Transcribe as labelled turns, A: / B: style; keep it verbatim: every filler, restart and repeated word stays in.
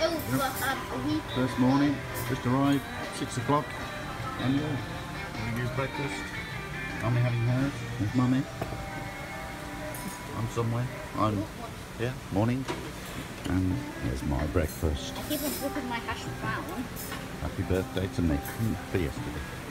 A: Oh, for um, a week.
B: First morning, just arrived, six o'clock. And yeah, we use breakfast. Mummy having hers. There's Mummy. I'm somewhere. I'm, yeah, morning. And here's my breakfast.
A: I keep on flipping my hash brown.
B: Happy birthday to me for yesterday.